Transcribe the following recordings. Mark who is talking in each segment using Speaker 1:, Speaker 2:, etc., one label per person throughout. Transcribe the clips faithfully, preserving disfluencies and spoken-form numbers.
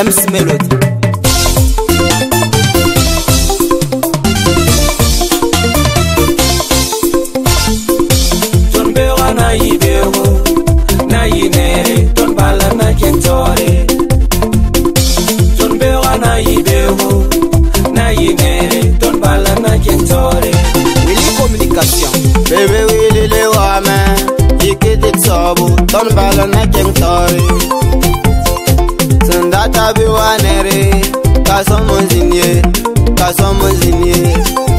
Speaker 1: James Melody.
Speaker 2: Ton bewa na ibewo na inere ton bala na kentore. Ton bewa na ibewo na inere ton bala na kentore.
Speaker 1: Willy Communication.
Speaker 3: Bébé Willy le wame Yiki sobu ton bala na kentore. Sandata biwanere Kasomo zinye Kasomo zinye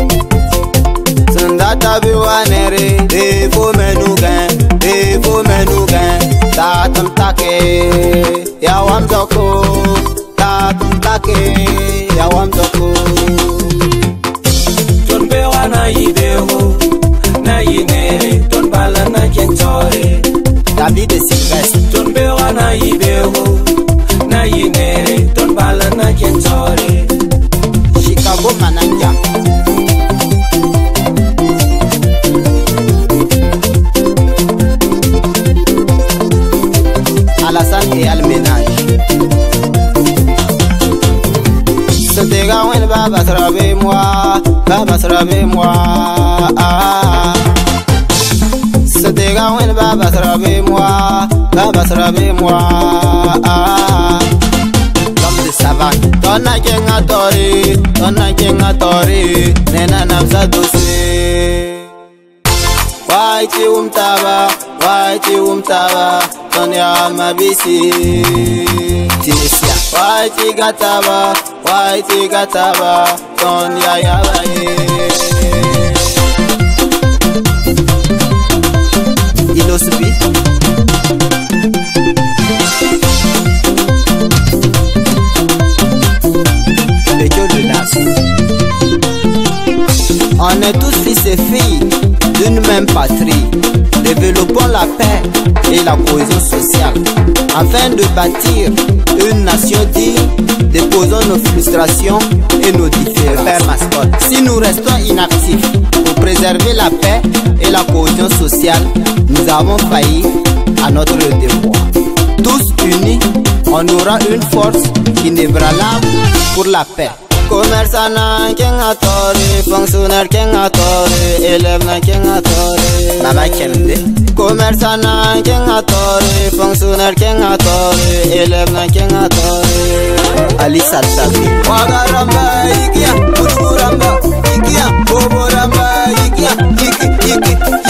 Speaker 3: Sandata biwanere Defo menugan Defo menugan Tatum take Yawam zoko Tatum take Yawam zoko
Speaker 2: Ton bewa na ibewo na inere ton bala na kentore.
Speaker 1: David Sylvestre.
Speaker 2: Ton bewa na ibewo na inere ton bala na kentore.
Speaker 1: Chicago Mananja. Alassane et Alménage.
Speaker 3: Sotega wen baba srabe moi Baba srabe moi ah. Sotega wen baba srabe moi Baba srabe moi ah.
Speaker 1: L'homme de savane.
Speaker 3: Donna kenga tori Donna kenga tori Nena namsa dose Waiti umtaba Waiti umtaba Tonya mabisi
Speaker 1: Tinesia.
Speaker 3: Waiti gataba Waiti gataba Tonya yabaye
Speaker 1: Inosbi. Bédio de Las. On est tous fils et filles d'une même patrie. Développons la paix et la cohésion sociale afin de bâtir une nation digne. Déposons nos frustrations et nos différences. Père Mascotte. Si nous restons inactifs pour préserver la paix et la cohésion sociale, nous avons failli à notre devoir. Tous unis, on aura une force inébranlable pour la paix.
Speaker 3: Commerçant na kenga tori Fonctionnaire kenga tori Élève na kenga tori
Speaker 1: Baba Kembe.
Speaker 3: Commerçant na kenga tori Fonctionnaire kenga tori Élève na kenga tori
Speaker 1: Ali Salsabi.
Speaker 3: Wagaramba ikia Kuturamba ikia Boboramba ikia Iki iki